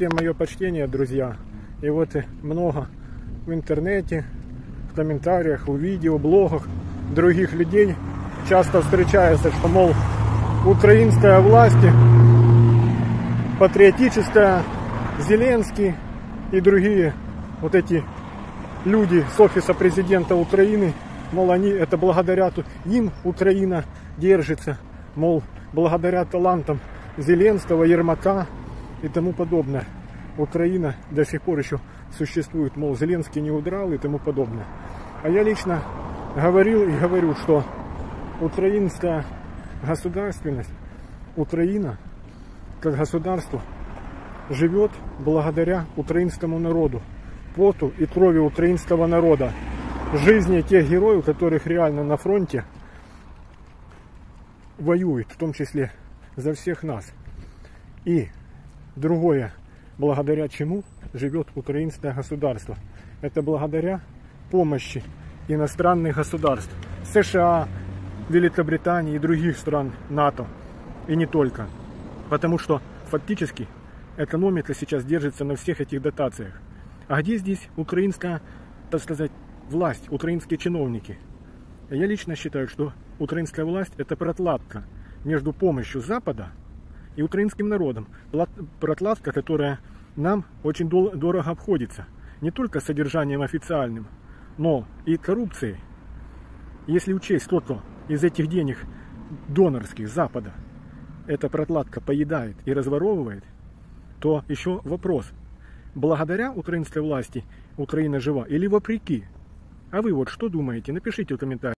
всем мое почтение, друзья. И вот много в интернете, в комментариях, в видео, блогах других людей часто встречается, что, мол, украинская власть, патриотическая, Зеленский и другие вот эти люди с офиса президента Украины, мол, они это благодаря им Украина держится, мол, благодаря талантам Зеленского, Ермака и тому подобное. Украина до сих пор еще существует, мол, Зеленский не удрал и тому подобное. А я лично говорил и говорю, что украинская государственность, Украина как государство живет благодаря украинскому народу, поту и крови украинского народа, жизни тех героев, которых реально на фронте воюют, в том числе за всех нас. И другое, благодаря чему живет украинское государство. Это благодаря помощи иностранных государств, США, Великобритании и других стран НАТО. И не только. Потому что фактически экономика сейчас держится на всех этих дотациях. А где здесь украинская, так сказать, власть, украинские чиновники? Я лично считаю, что украинская власть — это прокладка между помощью Запада и украинским народом. Прокладка, которая нам очень дорого обходится. Не только содержанием официальным, но и коррупцией. Если учесть, сколько из этих денег донорских Запада эта прокладка поедает и разворовывает, то еще вопрос. Благодаря украинской власти Украина жива или вопреки? А вы вот что думаете? Напишите в комментариях.